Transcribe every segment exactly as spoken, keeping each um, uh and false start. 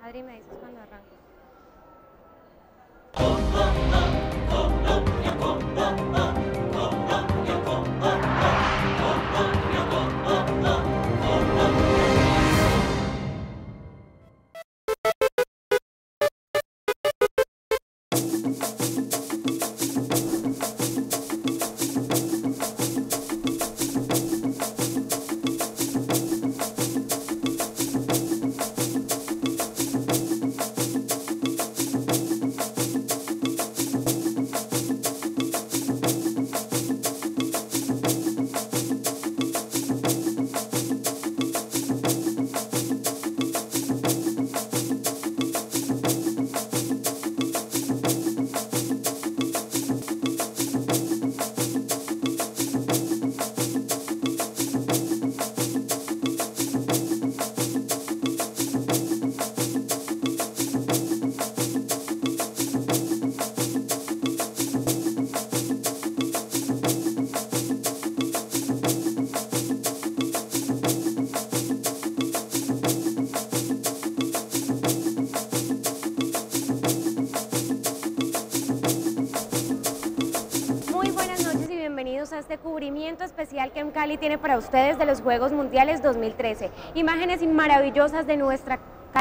Adri, me dices cuando arranque. A este cubrimiento especial que M-Cali tiene para ustedes de los Juegos Mundiales dos mil trece. Imágenes maravillosas de nuestra Cali.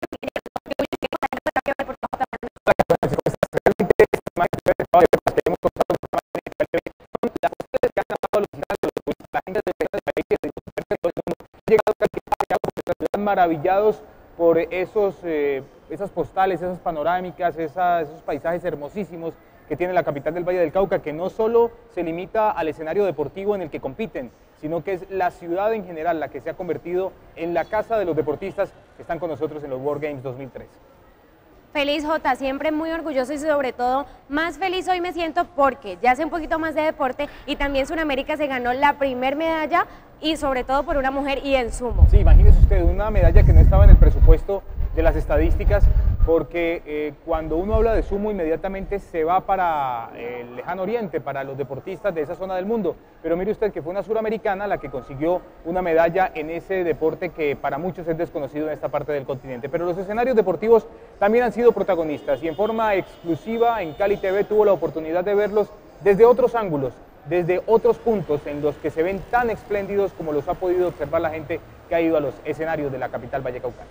Maravillados por esos, eh, esas postales, esas panorámicas, esas, esos paisajes hermosísimos que tiene la capital del Valle del Cauca, que no solo se limita al escenario deportivo en el que compiten, sino que es la ciudad en general la que se ha convertido en la casa de los deportistas que están con nosotros en los World Games dos mil trece. Feliz, Jota, siempre muy orgulloso y sobre todo más feliz hoy me siento porque ya sé un poquito más de deporte y también Sudamérica se ganó la primer medalla y sobre todo por una mujer y en sumo. Sí, imagínese usted, una medalla que no estaba en el presupuesto de las estadísticas, porque eh, cuando uno habla de sumo inmediatamente se va para el lejano oriente, para los deportistas de esa zona del mundo, pero mire usted que fue una suramericana la que consiguió una medalla en ese deporte que para muchos es desconocido en esta parte del continente, pero los escenarios deportivos también han sido protagonistas y en forma exclusiva en Cali T V tuvo la oportunidad de verlos desde otros ángulos, desde otros puntos en los que se ven tan espléndidos como los ha podido observar la gente que ha ido a los escenarios de la capital vallecaucana.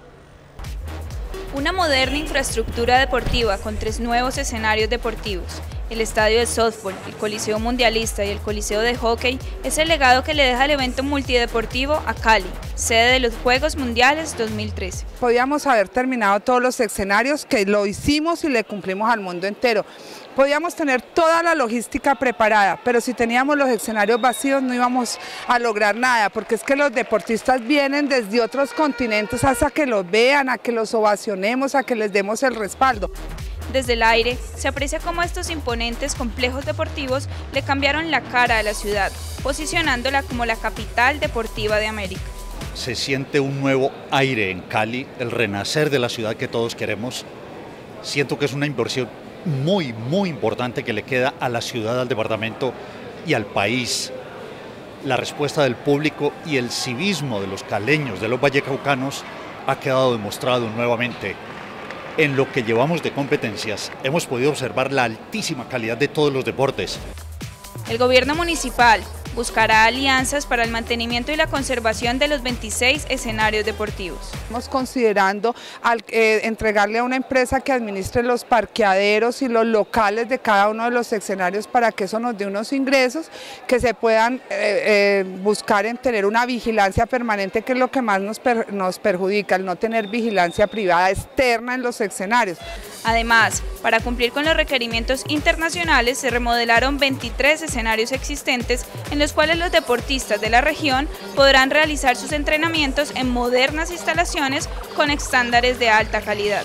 Una moderna infraestructura deportiva con tres nuevos escenarios deportivos, el estadio de softball, el Coliseo Mundialista y el Coliseo de Hockey, es el legado que le deja el evento multideportivo a Cali, sede de los Juegos Mundiales dos mil trece. Podíamos haber terminado todos los escenarios, que lo hicimos y le cumplimos al mundo entero. Podíamos tener toda la logística preparada, pero si teníamos los escenarios vacíos no íbamos a lograr nada, porque es que los deportistas vienen desde otros continentes hasta que los vean, a que los ovacionemos, a que les demos el respaldo. Desde el aire se aprecia cómo estos imponentes complejos deportivos le cambiaron la cara a la ciudad, posicionándola como la capital deportiva de América. Se siente un nuevo aire en Cali, el renacer de la ciudad que todos queremos. Siento que es una inversión muy, muy importante que le queda a la ciudad, al departamento y al país. La respuesta del público y el civismo de los caleños, de los vallecaucanos, ha quedado demostrado nuevamente. En lo que llevamos de competencias, hemos podido observar la altísima calidad de todos los deportes. El gobierno municipal buscará alianzas para el mantenimiento y la conservación de los veintiséis escenarios deportivos. Estamos considerando al, eh, entregarle a una empresa que administre los parqueaderos y los locales de cada uno de los escenarios para que eso nos dé unos ingresos que se puedan eh, eh, buscar en tener una vigilancia permanente, que es lo que más nos, per, nos perjudica, el no tener vigilancia privada externa en los escenarios. Además, para cumplir con los requerimientos internacionales se remodelaron veintitrés escenarios existentes en los cuales los deportistas de la región podrán realizar sus entrenamientos en modernas instalaciones con estándares de alta calidad.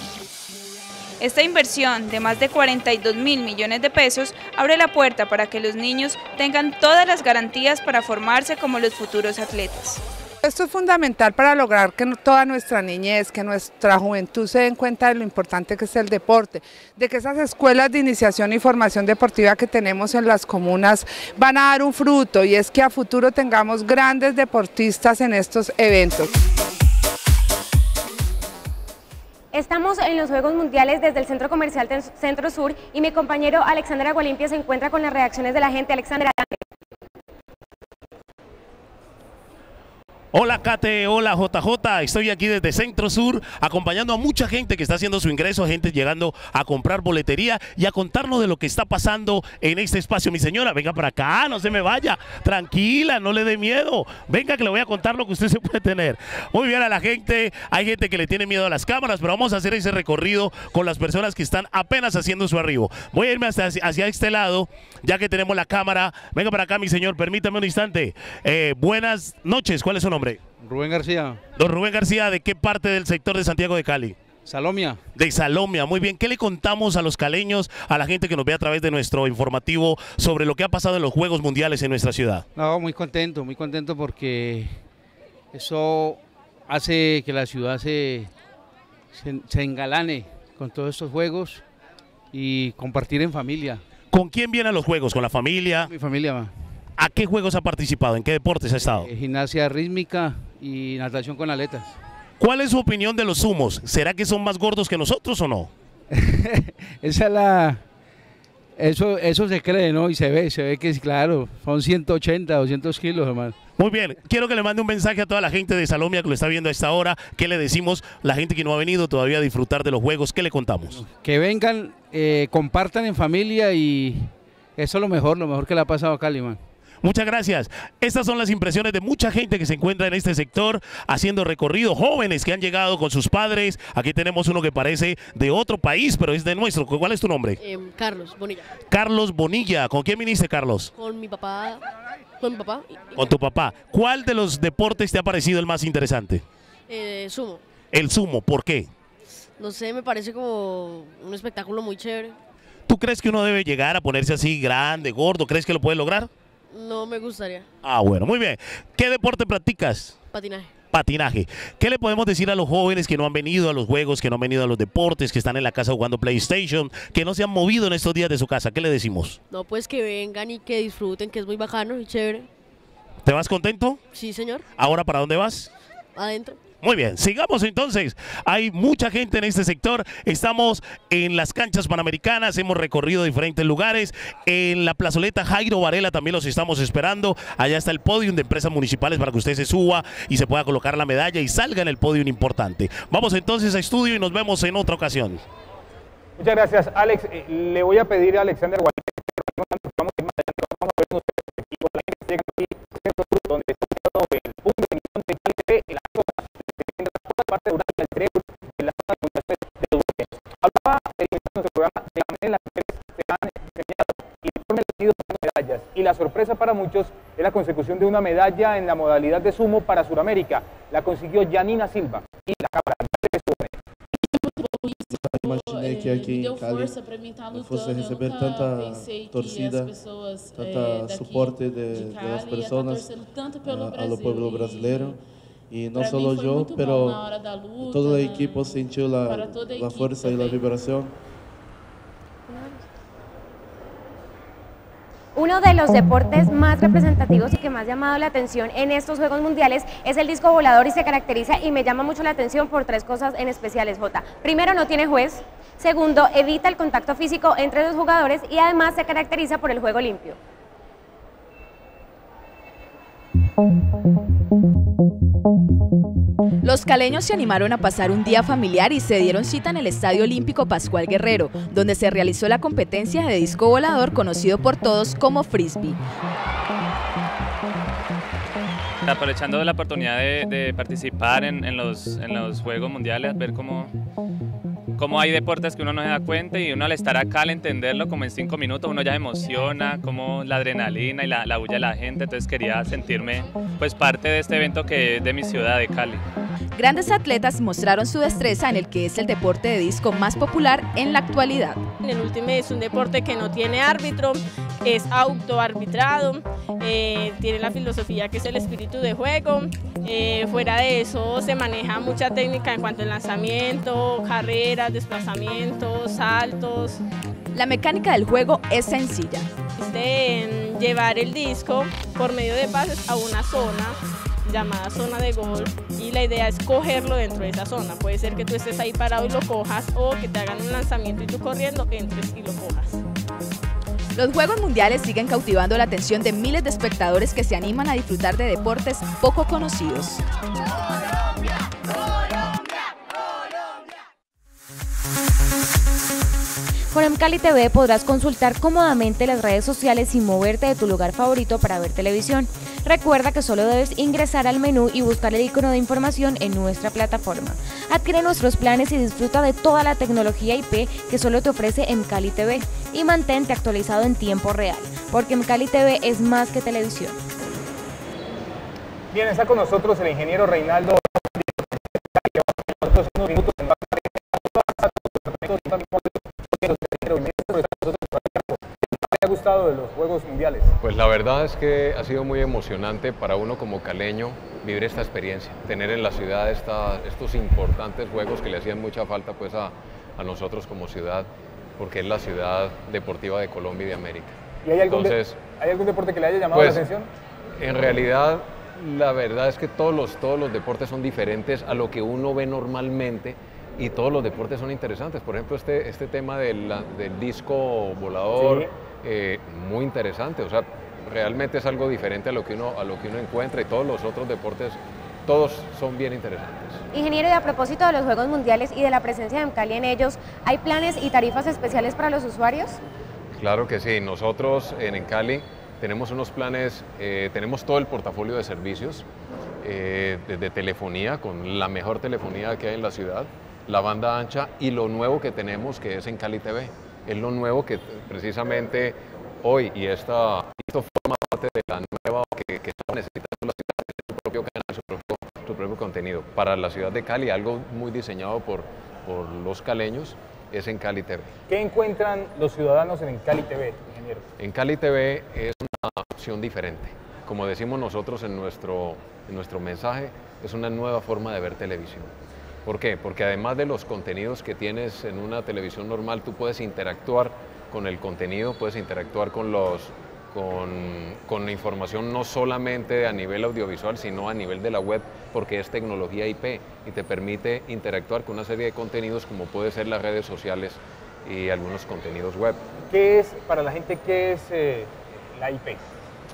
Esta inversión de más de cuarenta y dos mil millones de pesos abre la puerta para que los niños tengan todas las garantías para formarse como los futuros atletas. Esto es fundamental para lograr que toda nuestra niñez, que nuestra juventud se den cuenta de lo importante que es el deporte, de que esas escuelas de iniciación y formación deportiva que tenemos en las comunas van a dar un fruto, y es que a futuro tengamos grandes deportistas en estos eventos. Estamos en los Juegos Mundiales desde el Centro Comercial Centro Sur y mi compañero Alexander Agualimpia se encuentra con las reacciones de la gente. Alexander, adelante. Hola Kate, hola J J, estoy aquí desde Centro Sur acompañando a mucha gente que está haciendo su ingreso, gente llegando a comprar boletería y a contarnos de lo que está pasando en este espacio. Mi señora, venga para acá, no se me vaya, tranquila, no le dé miedo, venga que le voy a contar lo que usted se puede tener. Muy bien a la gente, hay gente que le tiene miedo a las cámaras, pero vamos a hacer ese recorrido con las personas que están apenas haciendo su arribo. Voy a irme hasta hacia este lado, ya que tenemos la cámara. Venga para acá mi señor, permítame un instante. Eh, buenas noches, ¿cuál es su nombre? Rubén García. Don Rubén García, ¿de qué parte del sector de Santiago de Cali? Salomia. De Salomia, muy bien. ¿Qué le contamos a los caleños, a la gente que nos ve a través de nuestro informativo sobre lo que ha pasado en los Juegos Mundiales en nuestra ciudad? No, muy contento, muy contento porque eso hace que la ciudad se, se, se engalane con todos estos juegos y compartir en familia. ¿Con quién vienen los Juegos? ¿Con la familia? Mi familia va. ¿A qué juegos ha participado? ¿En qué deportes ha estado? Eh, gimnasia rítmica y natación con aletas. ¿Cuál es su opinión de los sumos? ¿Será que son más gordos que nosotros o no? Esa es la... Eso, eso se cree, ¿no? Y se ve, se ve que es claro, son ciento ochenta, doscientos kilos, hermano. Muy bien, quiero que le mande un mensaje a toda la gente de Salomia que lo está viendo a esta hora. ¿Qué le decimos? La gente que no ha venido todavía a disfrutar de los juegos, ¿qué le contamos? Que vengan, eh, compartan en familia y eso es lo mejor, lo mejor que le ha pasado a Cali, man. Muchas gracias. Estas son las impresiones de mucha gente que se encuentra en este sector haciendo recorrido, jóvenes que han llegado con sus padres. Aquí tenemos uno que parece de otro país, pero es de nuestro. ¿Cuál es tu nombre? Eh, Carlos Bonilla. Carlos Bonilla. ¿Con quién viniste, Carlos? Con mi papá. Con mi papá. Con tu papá. ¿Cuál de los deportes te ha parecido el más interesante? Eh, sumo. El sumo. ¿Por qué? No sé, me parece como un espectáculo muy chévere. ¿Tú crees que uno debe llegar a ponerse así grande, gordo? ¿Crees que lo puede lograr? No me gustaría. Ah, bueno, muy bien. ¿Qué deporte practicas? Patinaje. Patinaje. ¿Qué le podemos decir a los jóvenes que no han venido a los juegos, que no han venido a los deportes, que están en la casa jugando PlayStation, que no se han movido en estos días de su casa? ¿Qué le decimos? No, pues que vengan y que disfruten, que es muy bacano y chévere. ¿Te vas contento? Sí, señor. ¿Ahora para dónde vas? Adentro. Muy bien, sigamos entonces. Hay mucha gente en este sector. Estamos en las canchas panamericanas, hemos recorrido diferentes lugares. En la plazoleta Jairo Varela también los estamos esperando. Allá está el podium de empresas municipales para que usted se suba y se pueda colocar la medalla y salga en el podium importante. Vamos entonces a estudio y nos vemos en otra ocasión. Muchas gracias, Alex. Eh, le voy a pedir a Alexander Guadalupe que vamos a ir más adelante, vamos a ver nuestro perspectivo. La gente llega aquí, Centro Sur, donde está ubicado el punto de emisión de Cali T V, en la zona de toda parte durante el cerebro de la zona de comunicaciones de los gobiernos. Hablaba el inicio de nuestro programa de la manera en la que se han premiado y de forma elegido medallas. Y la sorpresa para muchos es la consecución de una medalla en la modalidad de sumo para Sudamérica. La consiguió Janina Silva y la cámara. Imaginei que aqui em Cali eu fosse receber tanta torcida, tanta suporte de, de las personas a, a lo pueblo brasileiro. Y no solo yo, pero todo el equipo sintió la, la fuerza y la vibración. Uno de los deportes más representativos y que más ha llamado la atención en estos Juegos Mundiales es el disco volador y se caracteriza y me llama mucho la atención por tres cosas en especiales, Jota. Primero, no tiene juez. Segundo, evita el contacto físico entre los jugadores y además se caracteriza por el juego limpio. Los caleños se animaron a pasar un día familiar y se dieron cita en el Estadio Olímpico Pascual Guerrero, donde se realizó la competencia de disco volador conocido por todos como frisbee. Aprovechando la oportunidad de, de participar en, en, los, en los Juegos Mundiales, ver cómo, cómo hay deportes que uno no se da cuenta y uno al estar acá, al entenderlo como en cinco minutos, uno ya se emociona, como la adrenalina y la, la bulla de la gente, entonces quería sentirme pues parte de este evento que es de mi ciudad, de Cali. Grandes atletas mostraron su destreza en el que es el deporte de disco más popular en la actualidad. El Ultimate es un deporte que no tiene árbitro, es autoarbitrado, eh, tiene la filosofía que es el espíritu de juego. Eh, fuera de eso se maneja mucha técnica en cuanto al lanzamiento, carreras, desplazamientos, saltos. La mecánica del juego es sencilla. Es de llevar el disco por medio de pases a una zona. llamada zona de gol, y la idea es cogerlo dentro de esa zona. Puede ser que tú estés ahí parado y lo cojas, o que te hagan un lanzamiento y tú corriendo entres y lo cojas. Los Juegos Mundiales siguen cautivando la atención de miles de espectadores que se animan a disfrutar de deportes poco conocidos. Con mCali T V podrás consultar cómodamente las redes sociales sin moverte de tu lugar favorito para ver televisión. Recuerda que solo debes ingresar al menú y buscar el icono de información en nuestra plataforma. Adquiere nuestros planes y disfruta de toda la tecnología I P que solo te ofrece mCali T V. Y mantente actualizado en tiempo real, porque mCali T V es más que televisión. Bien, está con nosotros el ingeniero Reinaldo. Unos minutos en ¿Qué te ha gustado de los Juegos Mundiales? Pues la verdad es que ha sido muy emocionante para uno como caleño vivir esta experiencia, tener en la ciudad esta, estos importantes juegos que le hacían mucha falta pues a, a nosotros como ciudad, porque es la ciudad deportiva de Colombia y de América. ¿Y hay algún, Entonces, de, ¿hay algún deporte que le haya llamado pues, la atención? En realidad, la verdad es que todos los, todos los deportes son diferentes a lo que uno ve normalmente, y todos los deportes son interesantes. Por ejemplo, este, este tema del, del disco volador, sí. eh, muy interesante. O sea, realmente es algo diferente a lo, que uno, a lo que uno encuentra, y todos los otros deportes, todos son bien interesantes. Ingeniero, y a propósito de los Juegos Mundiales y de la presencia de mCali en ellos, ¿hay planes y tarifas especiales para los usuarios? Claro que sí. Nosotros en mCali tenemos unos planes, eh, tenemos todo el portafolio de servicios, eh, desde telefonía, con la mejor telefonía que hay en la ciudad, la banda ancha, y lo nuevo que tenemos, que es mCali T V. Es lo nuevo que precisamente hoy, y esta, esto forma parte de la nueva que, que está necesitando la ciudad, que es su propio canal, su propio, su propio contenido. Para la ciudad de Cali, algo muy diseñado por, por los caleños, es mCali T V. ¿Qué encuentran los ciudadanos en mCali T V, ingeniero? mCali T V es una opción diferente. Como decimos nosotros en nuestro, en nuestro mensaje, es una nueva forma de ver televisión. ¿Por qué? Porque además de los contenidos que tienes en una televisión normal, tú puedes interactuar con el contenido, puedes interactuar con, los, con, con la información no solamente a nivel audiovisual, sino a nivel de la web, porque es tecnología I P y te permite interactuar con una serie de contenidos como puede ser las redes sociales y algunos contenidos web. ¿Qué es, para la gente, qué es eh, la I P?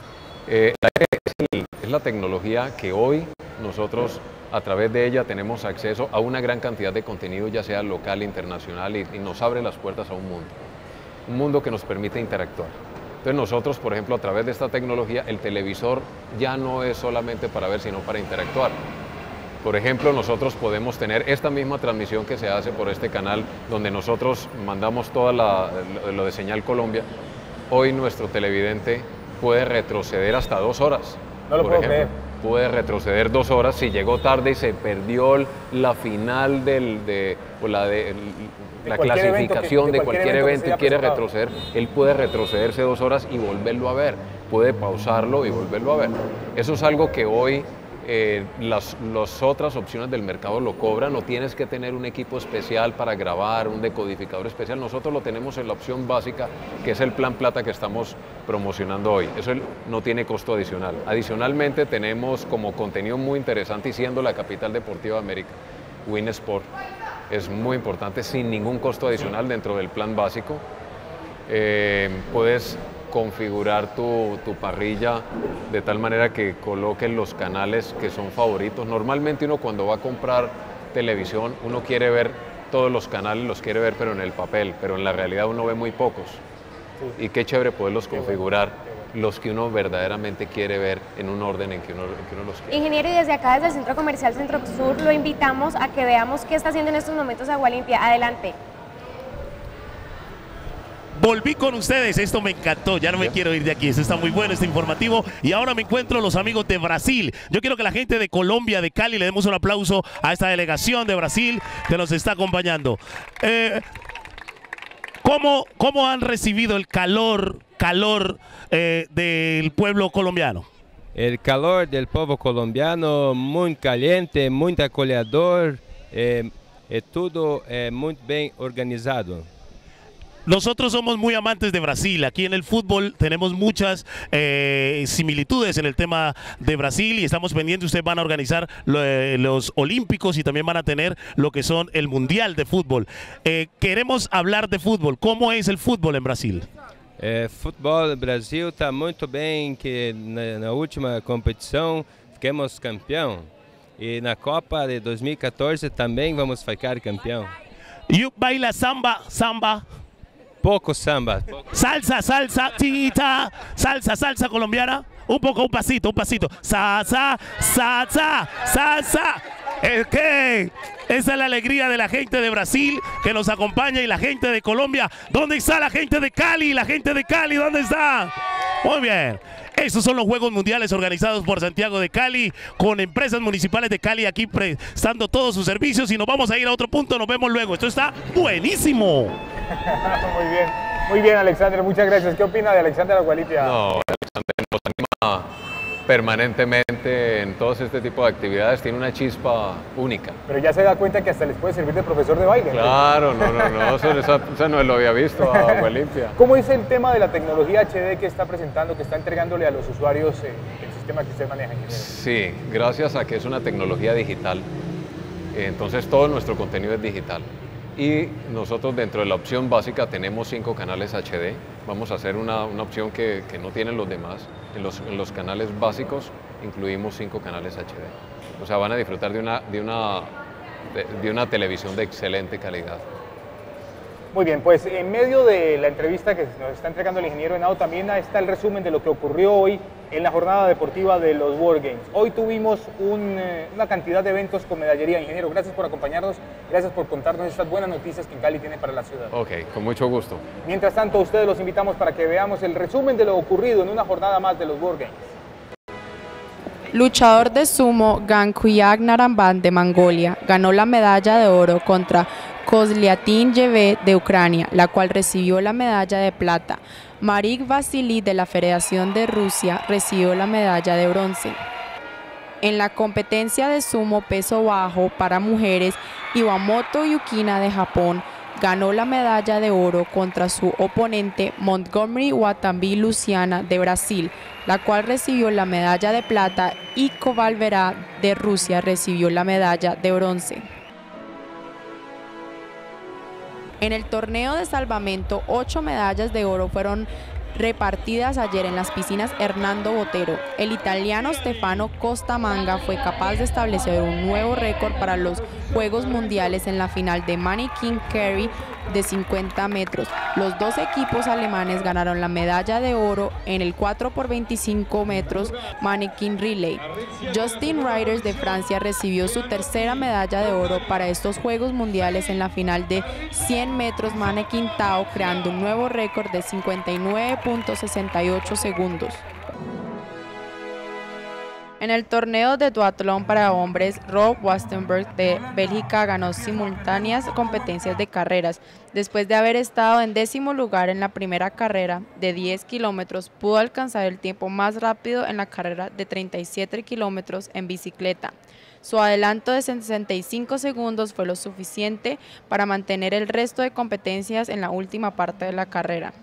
Eh, la I P es, el, es la tecnología que hoy nosotros, a través de ella, tenemos acceso a una gran cantidad de contenido, ya sea local, internacional, y, y nos abre las puertas a un mundo, un mundo que nos permite interactuar. Entonces nosotros, por ejemplo, a través de esta tecnología, el televisor ya no es solamente para ver, sino para interactuar. Por ejemplo, nosotros podemos tener esta misma transmisión que se hace por este canal, donde nosotros mandamos toda la, lo de Señal Colombia. Hoy nuestro televidente puede retroceder hasta dos horas. No lo por puedo ejemplo. creer. Puede retroceder dos horas si llegó tarde y se perdió la final del, de, o la, de, de la clasificación que, de, de cualquier, cualquier evento, evento y quiere presentado. retroceder, él puede retrocederse dos horas y volverlo a ver, puede pausarlo y volverlo a ver. Eso es algo que hoy eh, las, las otras opciones del mercado lo cobran, no tienes que tener un equipo especial para grabar, un decodificador especial. Nosotros lo tenemos en la opción básica, que es el plan plata que estamos promocionando hoy. Eso no tiene costo adicional. Adicionalmente tenemos como contenido muy interesante, y siendo la capital deportiva de América, Win Sport es muy importante, sin ningún costo adicional dentro del plan básico. Eh, puedes configurar tu, tu parrilla de tal manera que coloques los canales que son favoritos. Normalmente uno, cuando va a comprar televisión, uno quiere ver todos los canales, los quiere ver pero en el papel, pero en la realidad uno ve muy pocos. Sí. Y qué chévere poderlos qué configurar, bueno, qué bueno. Los que uno verdaderamente quiere ver en un orden en que uno, en que uno los quiere. Ingeniero, y desde acá, desde el Centro Comercial Centro Sur, lo invitamos a que veamos qué está haciendo en estos momentos Agua Limpia. Adelante. Volví con ustedes, esto me encantó, ya no me quiero ir de aquí, esto está muy bueno, este informativo, y ahora me encuentro los amigos de Brasil. Yo quiero que la gente de Colombia, de Cali, le demos un aplauso a esta delegación de Brasil que nos está acompañando. Eh, ¿cómo, ¿Cómo han recibido el calor, calor eh, del pueblo colombiano? El calor del pueblo colombiano, muy caliente, muy acogedor, eh, eh, todo eh, muy bien organizado. Nosotros somos muy amantes de Brasil. Aquí en el fútbol tenemos muchas eh, similitudes en el tema de Brasil y estamos pendientes. Ustedes van a organizar lo, eh, los Olímpicos y también van a tener lo que son el Mundial de Fútbol. Eh, queremos hablar de fútbol. ¿Cómo es el fútbol en Brasil? É, futebol no Brasil está muito bem, que na, na última competição ficamos campeão e na Copa de dois mil e quatorze também vamos ficar campeão. You baila samba, samba. Poco samba. Poco. Salsa, salsa, tita, salsa, salsa colombiana. Un poco, un pasito, un pasito. Salsa, salsa, salsa. Es que esa es la alegría de la gente de Brasil que nos acompaña y la gente de Colombia. ¿Dónde está la gente de Cali? La gente de Cali, ¿dónde está? Muy bien. Esos son los Juegos Mundiales organizados por Santiago de Cali, con empresas municipales de Cali aquí prestando todos sus servicios, y nos vamos a ir a otro punto, nos vemos luego. Esto está buenísimo. Muy bien, muy bien, Alexander, muchas gracias. ¿Qué opina de Alexander Agualitia? No, Alexander nos anima permanentemente en todos este tipo de actividades, tiene una chispa única. Pero ya se da cuenta que hasta les puede servir de profesor de baile. Claro, no, no, no, eso, eso, eso no lo había visto a Agualitia. ¿Cómo es el tema de la tecnología H D que está presentando, que está entregándole a los usuarios eh, el sistema que usted maneja, ingeniero? Sí, gracias a que es una tecnología digital, entonces todo nuestro contenido es digital. Y nosotros dentro de la opción básica tenemos cinco canales H D. Vamos a hacer una, una opción que, que no tienen los demás. En los, en los canales básicos incluimos cinco canales H D. O sea, van a disfrutar de una, de una, de, de una televisión de excelente calidad. Muy bien, pues en medio de la entrevista que nos está entregando el ingeniero Henao también está el resumen de lo que ocurrió hoy en la jornada deportiva de los World Games. Hoy tuvimos un, una cantidad de eventos con medallería. Ingeniero, gracias por acompañarnos, gracias por contarnos estas buenas noticias que Cali tiene para la ciudad. Ok, con mucho gusto. Mientras tanto, a ustedes los invitamos para que veamos el resumen de lo ocurrido en una jornada más de los World Games. Luchador de sumo Gankuyak Naramban de Mongolia ganó la medalla de oro contra Kozliatin Yev de Ucrania, la cual recibió la medalla de plata. Marik Vasily de la Federación de Rusia recibió la medalla de bronce. En la competencia de sumo peso bajo para mujeres, Iwamoto Yukina de Japón ganó la medalla de oro contra su oponente Montgomery Watanabe Luciana de Brasil, la cual recibió la medalla de plata, y Kovalvera de Rusia recibió la medalla de bronce. En el torneo de salvamento, ocho medallas de oro fueron repartidas ayer en las piscinas Hernando Botero. El italiano Stefano Costamanga fue capaz de establecer un nuevo récord para los Juegos Mundiales en la final de Mannequin Carry de cincuenta metros. Los dos equipos alemanes ganaron la medalla de oro en el cuatro por veinticinco metros Mannequin Relay. Justin Riders de Francia recibió su tercera medalla de oro para estos Juegos Mundiales en la final de cien metros Mannequin Tao, creando un nuevo récord de cincuenta y nueve punto sesenta y ocho segundos. En el torneo de duatlón para hombres, Rob Wastenberg de Bélgica ganó simultáneas competencias de carreras. Después de haber estado en décimo lugar en la primera carrera de diez kilómetros, pudo alcanzar el tiempo más rápido en la carrera de treinta y siete kilómetros en bicicleta. Su adelanto de sesenta y cinco segundos fue lo suficiente para mantener el resto de competencias en la última parte de la carrera.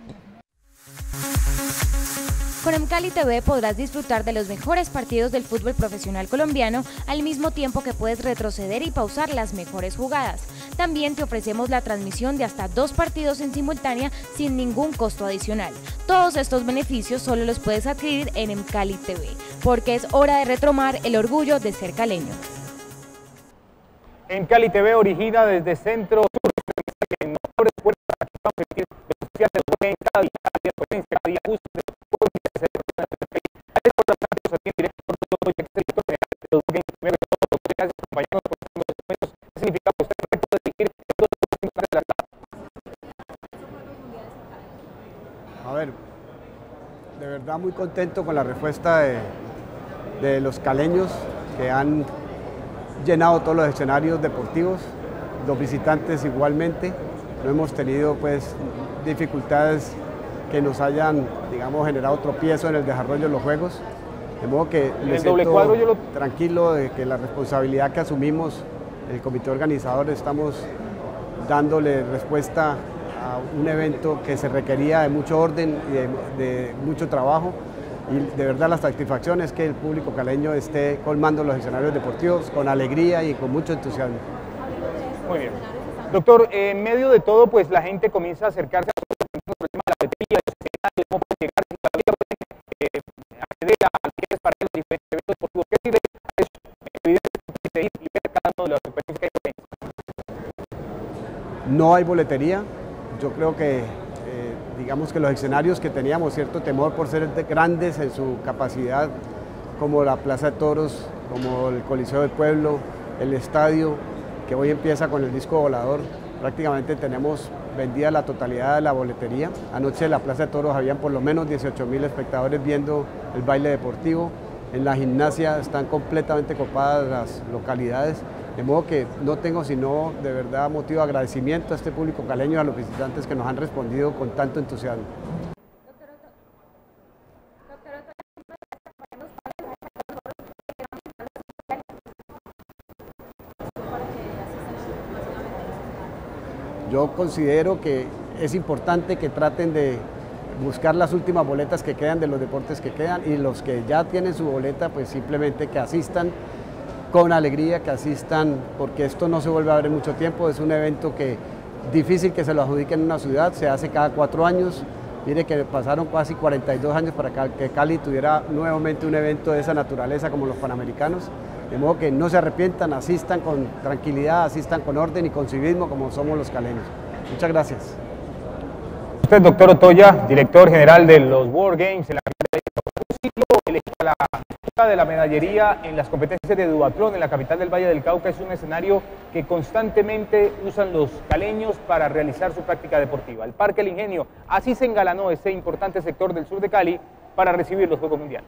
Con Mcali T V podrás disfrutar de los mejores partidos del fútbol profesional colombiano al mismo tiempo que puedes retroceder y pausar las mejores jugadas. También te ofrecemos la transmisión de hasta dos partidos en simultánea sin ningún costo adicional. Todos estos beneficios solo los puedes adquirir en Mcali T V, porque es hora de retomar el orgullo de ser caleño. Mcali T V origina desde Centro Sur, que no abre puertas para que vamos a emitir los sociales en cada día, cada día potencia, cada día justo. A ver, de verdad muy contento con la respuesta de, de los caleños que han llenado todos los escenarios deportivos, los visitantes igualmente. No hemos tenido pues dificultades que nos hayan, digamos, generado tropiezo en el desarrollo de los juegos. De modo que me el doble cuadro yo lo... tranquilo de que la responsabilidad que asumimos el comité organizador estamos dándole respuesta a un evento que se requería de mucho orden y de, de mucho trabajo. Y de verdad la satisfacción es que el público caleño esté colmando los escenarios deportivos con alegría y con mucho entusiasmo. Muy bien. Doctor, en medio de todo, pues la gente comienza a acercarse a el tema de la boletería, cómo puede llegar, eh, acceder a billetes para los diferentes eventos deportivos. ¿Qué sirve eso? Evidentemente, y ver cada uno de las experiencias que hay. No hay boletería. Yo creo que digamos que los escenarios que teníamos cierto temor por ser grandes en su capacidad, como la Plaza de Toros, como el Coliseo del Pueblo, el estadio, que hoy empieza con el disco volador, prácticamente tenemos vendida la totalidad de la boletería. Anoche en la Plaza de Toros habían por lo menos dieciocho mil espectadores viendo el baile deportivo. En la gimnasia están completamente copadas las localidades, de modo que no tengo sino de verdad motivo de agradecimiento a este público caleño y a los visitantes que nos han respondido con tanto entusiasmo. Yo considero que es importante que traten de buscar las últimas boletas que quedan de los deportes que quedan, y los que ya tienen su boleta, pues simplemente que asistan con alegría, que asistan, porque esto no se vuelve a ver en mucho tiempo. Es un evento que difícil que se lo adjudiquen en una ciudad, se hace cada cuatro años. Mire que pasaron casi cuarenta y dos años para que Cali tuviera nuevamente un evento de esa naturaleza como los Panamericanos, de modo que no se arrepientan, asistan con tranquilidad, asistan con orden y con civismo como somos los caleños. Muchas gracias. Usted, doctor Otoya, director general de los World Games en la capital de la disputa de la medallería en las competencias de duatlón en la capital del Valle del Cauca. Es un escenario que constantemente usan los caleños para realizar su práctica deportiva. El Parque El Ingenio, así se engalanó ese importante sector del sur de Cali para recibir los Juegos Mundiales.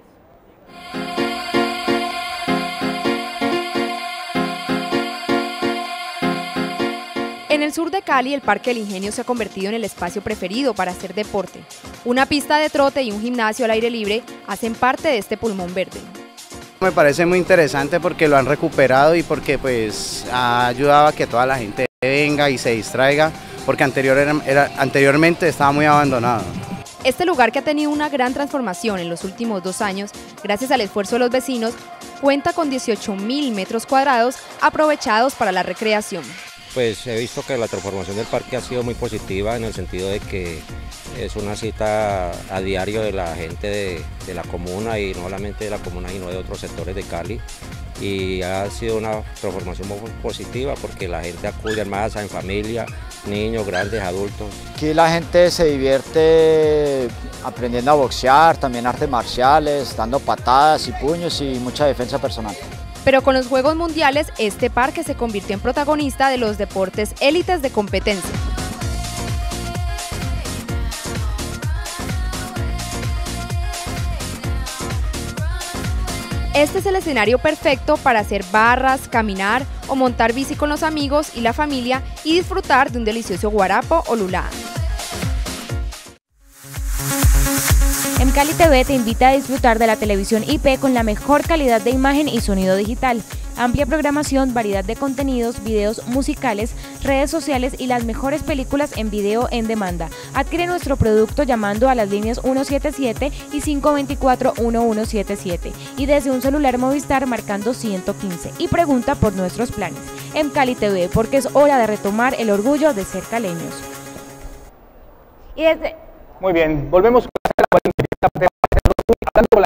En el sur de Cali, el Parque El Ingenio se ha convertido en el espacio preferido para hacer deporte. Una pista de trote y un gimnasio al aire libre hacen parte de este pulmón verde. Me parece muy interesante porque lo han recuperado y porque pues ha ayudado a que toda la gente venga y se distraiga, porque anterior era, era, anteriormente estaba muy abandonado. Este lugar, que ha tenido una gran transformación en los últimos dos años, gracias al esfuerzo de los vecinos, cuenta con dieciocho mil metros cuadrados aprovechados para la recreación. Pues he visto que la transformación del parque ha sido muy positiva en el sentido de que es una cita a diario de la gente de, de la comuna, y no solamente de la comuna sino de otros sectores de Cali, y ha sido una transformación muy positiva porque la gente acude en masa, en familia, niños, grandes, adultos. Aquí la gente se divierte aprendiendo a boxear, también artes marciales, dando patadas y puños y mucha defensa personal. Pero con los Juegos Mundiales, este parque se convirtió en protagonista de los deportes élites de competencia. Este es el escenario perfecto para hacer barras, caminar o montar bici con los amigos y la familia y disfrutar de un delicioso guarapo o lulá. M Cali T V te invita a disfrutar de la televisión I P con la mejor calidad de imagen y sonido digital, amplia programación, variedad de contenidos, videos musicales, redes sociales y las mejores películas en video en demanda. Adquiere nuestro producto llamando a las líneas uno siete siete y cinco dos cuatro, uno uno siete siete y desde un celular Movistar marcando ciento quince y pregunta por nuestros planes. M Cali T V, porque es hora de retomar el orgullo de ser caleños. Y desde... Muy bien, volvemos con la hablando con la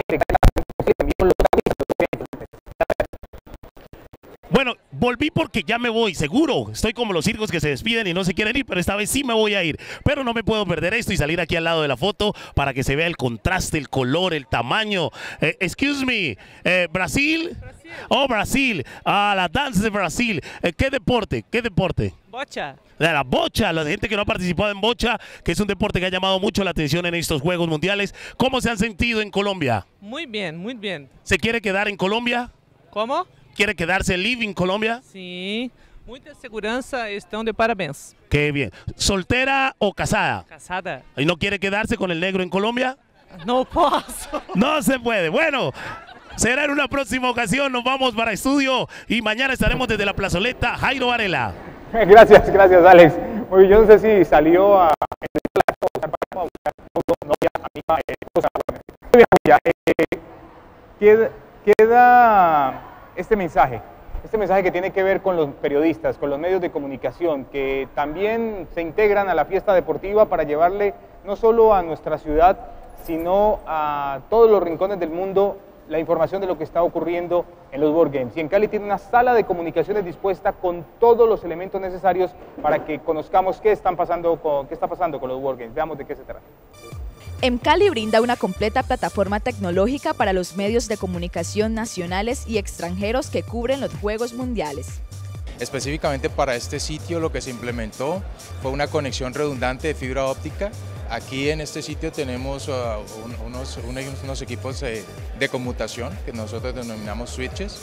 Bueno, volví porque ya me voy, seguro. Estoy como los circos que se despiden y no se quieren ir, pero esta vez sí me voy a ir. Pero no me puedo perder esto y salir aquí al lado de la foto para que se vea el contraste, el color, el tamaño. Eh, excuse me, eh, ¿Brasil? Brasil. Oh, Brasil. Ah, la danza de Brasil. Eh, ¿Qué deporte? ¿Qué deporte? Bocha. De la bocha, la gente que no ha participado en bocha, que es un deporte que ha llamado mucho la atención en estos Juegos Mundiales. ¿Cómo se han sentido en Colombia? Muy bien, muy bien. ¿Se quiere quedar en Colombia? ¿Cómo? ¿Quiere quedarse live en Colombia? Sí, mucha seguridad, están de parabéns. Qué bien. ¿Soltera o casada? Casada. ¿Y no quiere quedarse con el negro en Colombia? No puedo. No se puede. Bueno, será en una próxima ocasión. Nos vamos para estudio y mañana estaremos desde la plazoleta Jairo Varela. Gracias, gracias Alex. Oye, yo no sé si salió a... Queda, queda este mensaje, este mensaje que tiene que ver con los periodistas, con los medios de comunicación, que también se integran a la fiesta deportiva para llevarle no solo a nuestra ciudad, sino a todos los rincones del mundo la información de lo que está ocurriendo en los World Games. Y en Cali tiene una sala de comunicaciones dispuesta con todos los elementos necesarios para que conozcamos qué, están pasando con, qué está pasando con los World Games. Veamos de qué se trata. EMCALI brinda una completa plataforma tecnológica para los medios de comunicación nacionales y extranjeros que cubren los Juegos Mundiales. Específicamente para este sitio lo que se implementó fue una conexión redundante de fibra óptica. Aquí en este sitio tenemos uh, unos, unos equipos de, de conmutación que nosotros denominamos switches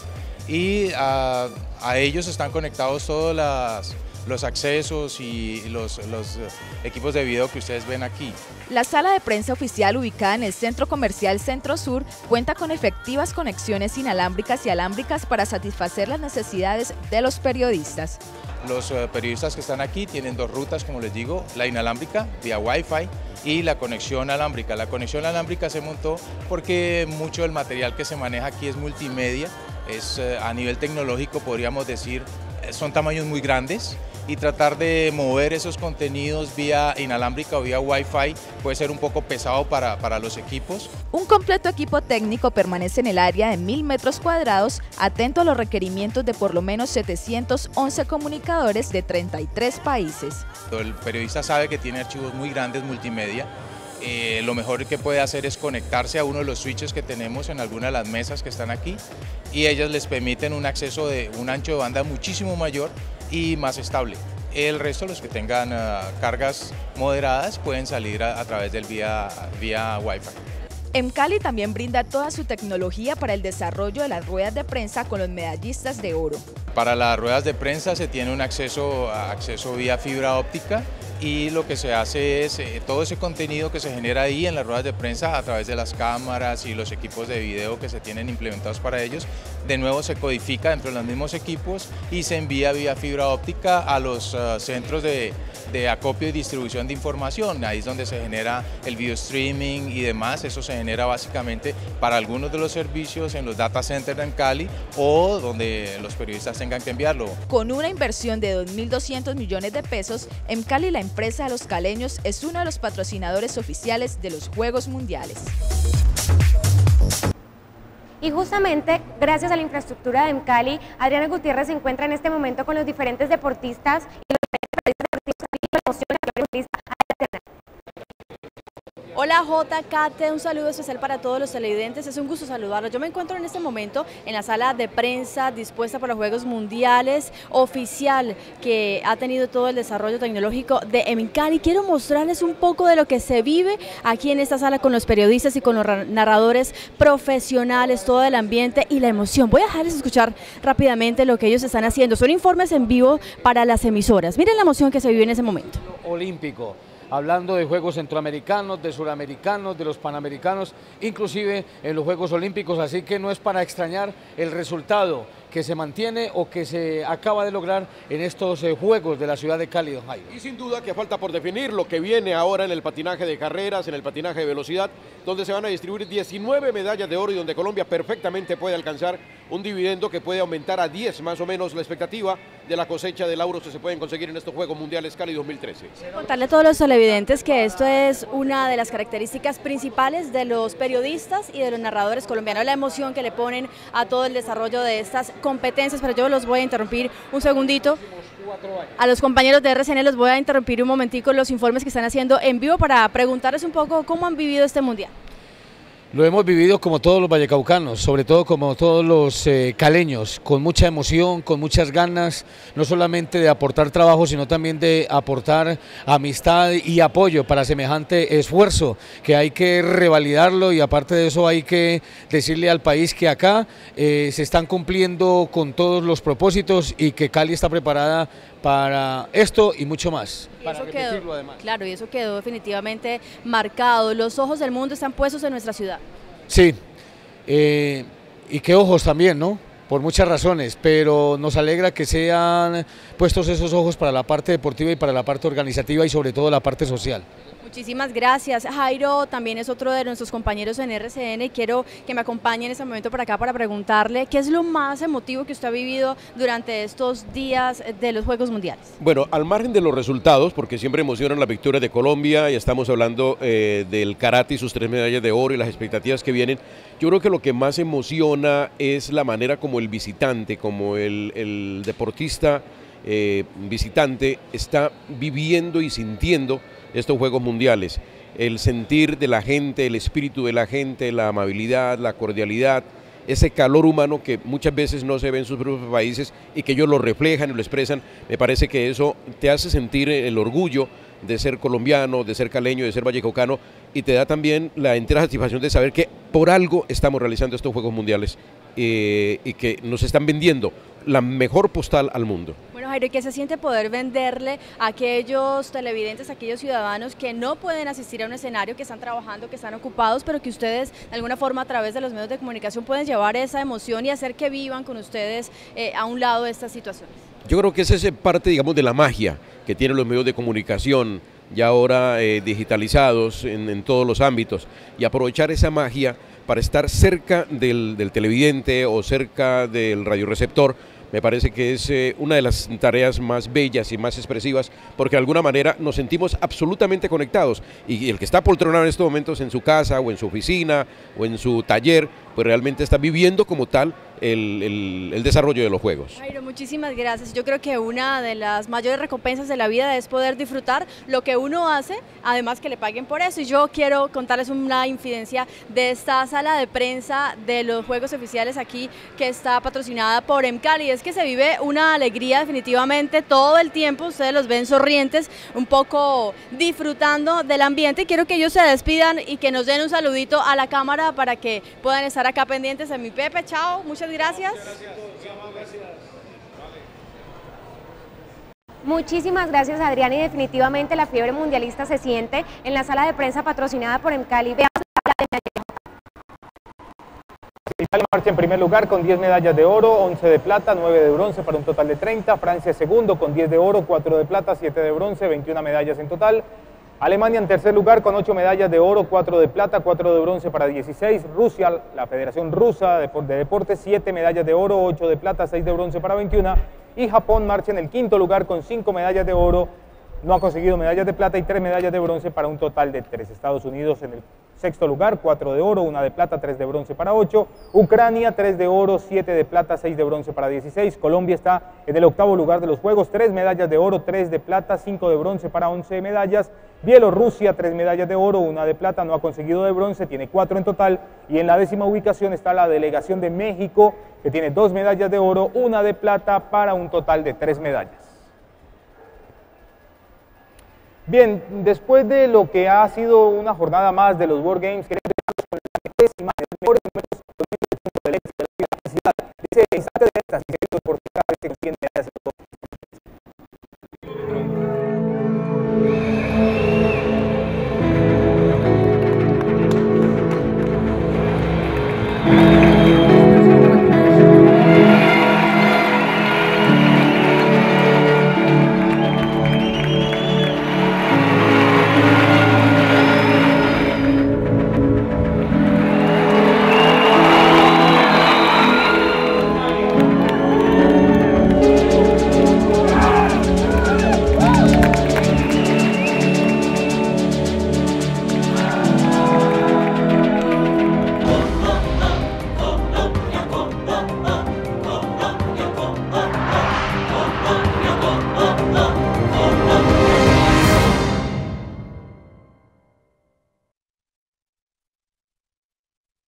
y uh, a ellos están conectados todos las, los accesos y los, los equipos de video que ustedes ven aquí. La sala de prensa oficial ubicada en el Centro Comercial Centro Sur cuenta con efectivas conexiones inalámbricas y alámbricas para satisfacer las necesidades de los periodistas. Los uh, periodistas que están aquí tienen dos rutas, como les digo, la inalámbrica vía Wi-Fi y la conexión alámbrica. La conexión alámbrica se montó porque mucho del material que se maneja aquí es multimedia, es uh, a nivel tecnológico podríamos decir, son tamaños muy grandes y tratar de mover esos contenidos vía inalámbrica o vía Wi-Fi puede ser un poco pesado para, para los equipos. Un completo equipo técnico permanece en el área de mil metros cuadrados, atento a los requerimientos de por lo menos setecientos once comunicadores de treinta y tres países. El periodista sabe que tiene archivos muy grandes multimedia. Eh, lo mejor que puede hacer es conectarse a uno de los switches que tenemos en alguna de las mesas que están aquí y ellas les permiten un acceso de un ancho de banda muchísimo mayor y más estable. El resto, los que tengan uh, cargas moderadas, pueden salir a, a través del vía, vía Wi-Fi. EMCALI también brinda toda su tecnología para el desarrollo de las ruedas de prensa con los medallistas de oro. Para las ruedas de prensa se tiene un acceso, acceso vía fibra óptica y lo que se hace es eh, todo ese contenido que se genera ahí en las ruedas de prensa a través de las cámaras y los equipos de video que se tienen implementados para ellos, de nuevo se codifica dentro de los mismos equipos y se envía vía fibra óptica a los uh, centros de, de acopio y distribución de información. Ahí es donde se genera el video streaming y demás. Eso se genera básicamente para algunos de los servicios en los data centers en Cali o donde los periodistas tengan que enviarlo. Con una inversión de dos mil doscientos millones de pesos, EMCALI, la empresa de los caleños, es uno de los patrocinadores oficiales de los Juegos Mundiales. Y justamente, gracias a la infraestructura de EMCALI, Adriana Gutiérrez se encuentra en este momento con los diferentes deportistas y los diferentes deportistas y la emoción de la deportista. Hola J, Kate, un saludo especial para todos los televidentes, es un gusto saludarlos. Yo me encuentro en este momento en la sala de prensa dispuesta para los Juegos Mundiales oficial que ha tenido todo el desarrollo tecnológico de EMCALI. Quiero mostrarles un poco de lo que se vive aquí en esta sala con los periodistas y con los narradores profesionales, todo el ambiente y la emoción. Voy a dejarles escuchar rápidamente lo que ellos están haciendo. Son informes en vivo para las emisoras. Miren la emoción que se vive en ese momento. Olímpico. Hablando de Juegos Centroamericanos, de Suramericanos, de los Panamericanos, inclusive en los Juegos Olímpicos, así que no es para extrañar el resultado que se mantiene o que se acaba de lograr en estos eh, Juegos de la ciudad de Cali, don Jairo. Y sin duda que falta por definir lo que viene ahora en el patinaje de carreras, en el patinaje de velocidad, donde se van a distribuir diecinueve medallas de oro y donde Colombia perfectamente puede alcanzar un dividendo que puede aumentar a diez más o menos la expectativa de la cosecha de lauros que se pueden conseguir en estos Juegos Mundiales Cali dos mil trece. Contarle a todos los televidentes que esto es una de las características principales de los periodistas y de los narradores colombianos, la emoción que le ponen a todo el desarrollo de estas competencias, pero yo los voy a interrumpir un segundito. A los compañeros de R C N los voy a interrumpir un momentico los informes que están haciendo en vivo para preguntarles un poco cómo han vivido este mundial. Lo hemos vivido como todos los vallecaucanos, sobre todo como todos los eh, caleños, con mucha emoción, con muchas ganas, no solamente de aportar trabajo, sino también de aportar amistad y apoyo para semejante esfuerzo, que hay que revalidarlo y aparte de eso hay que decirle al país que acá eh, se están cumpliendo con todos los propósitos y que Cali está preparada para esto y mucho más, y para eso repetirlo quedó, además. Claro, y eso quedó definitivamente marcado, los ojos del mundo están puestos en nuestra ciudad. Sí, eh, y qué ojos también, ¿no? por muchas razones, pero nos alegra que sean puestos esos ojos para la parte deportiva y para la parte organizativa y sobre todo la parte social. Muchísimas gracias. Jairo también es otro de nuestros compañeros en R C N y quiero que me acompañe en este momento por acá para preguntarle qué es lo más emotivo que usted ha vivido durante estos días de los Juegos Mundiales. Bueno, al margen de los resultados, porque siempre emocionan la victoria de Colombia y estamos hablando eh, del karate y sus tres medallas de oro y las expectativas que vienen, yo creo que lo que más emociona es la manera como el visitante, como el, el deportista eh, visitante está viviendo y sintiendo estos Juegos Mundiales, el sentir de la gente, el espíritu de la gente, la amabilidad, la cordialidad, ese calor humano que muchas veces no se ve en sus propios países y que ellos lo reflejan y lo expresan. Me parece que eso te hace sentir el orgullo de ser colombiano, de ser caleño, de ser vallecaucano, y te da también la entera satisfacción de saber que por algo estamos realizando estos Juegos Mundiales eh, y que nos están vendiendo la mejor postal al mundo. Bueno, Jairo, ¿y qué se siente poder venderle a aquellos televidentes, a aquellos ciudadanos que no pueden asistir a un escenario, que están trabajando, que están ocupados, pero que ustedes de alguna forma a través de los medios de comunicación pueden llevar esa emoción y hacer que vivan con ustedes eh, a un lado de estas situaciones? Yo creo que esa es parte, digamos, de la magia que tienen los medios de comunicación, ya ahora eh, digitalizados en, en todos los ámbitos, y aprovechar esa magia para estar cerca del, del televidente o cerca del radioreceptor. Me parece que es eh, una de las tareas más bellas y más expresivas, porque de alguna manera nos sentimos absolutamente conectados, y el que está poltronado en estos momentos en su casa o en su oficina o en su taller, pues realmente está viviendo como tal el, el, el desarrollo de los Juegos. Jairo, muchísimas gracias. Yo creo que una de las mayores recompensas de la vida es poder disfrutar lo que uno hace, además que le paguen por eso, y yo quiero contarles una infidencia de esta sala de prensa de los Juegos Oficiales aquí, que está patrocinada por Emcali. Es que se vive una alegría definitivamente todo el tiempo, ustedes los ven sonrientes, un poco disfrutando del ambiente, y quiero que ellos se despidan y que nos den un saludito a la cámara para que puedan estar acá pendientes de mi Pepe. Chao, muchas gracias. Muchísimas gracias, Adrián, y definitivamente la fiebre mundialista se siente en la sala de prensa patrocinada por Emcali. Veamos la tabla de Italia marcha en primer lugar con diez medallas de oro, once de plata, nueve de bronce para un total de treinta. Francia segundo con diez de oro, cuatro de plata, siete de bronce, veintiuna medallas en total. Alemania en tercer lugar con ocho medallas de oro, cuatro de plata, cuatro de bronce para dieciséis. Rusia, la Federación Rusa de Deportes, siete medallas de oro, ocho de plata, seis de bronce para veintiuna. Y Japón marcha en el quinto lugar con cinco medallas de oro, no ha conseguido medallas de plata y tres medallas de bronce para un total de tres. Estados Unidos en el sexto lugar, cuatro de oro, una de plata, tres de bronce para ocho. Ucrania, tres de oro, siete de plata, seis de bronce para dieciséis. Colombia está en el octavo lugar de los Juegos, tres medallas de oro, tres de plata, cinco de bronce para once medallas. Bielorrusia, tres medallas de oro, una de plata, no ha conseguido de bronce, tiene cuatro en total. Y en la décima ubicación está la delegación de México, que tiene dos medallas de oro, una de plata para un total de tres medallas. Bien, después de lo que ha sido una jornada más de los World Games,